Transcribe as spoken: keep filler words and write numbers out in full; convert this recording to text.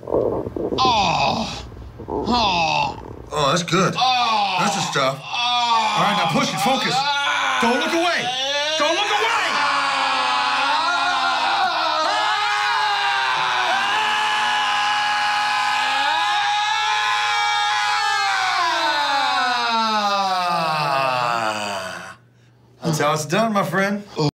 Oh. Oh. Oh, that's good. Oh. That's the stuff. All right, now push it. Focus. Don't look away. Don't look away. That's how it's done, my friend.